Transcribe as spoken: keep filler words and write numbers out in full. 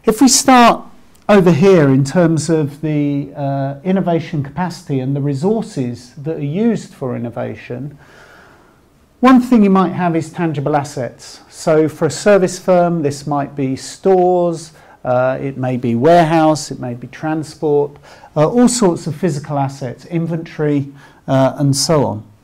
If we start over here in terms of the uh, innovation capacity and the resources that are used for innovation, one thing you might have is tangible assets. So for a service firm, this might be stores, uh, it may be warehouse, it may be transport, uh, all sorts of physical assets, inventory, uh, and so on.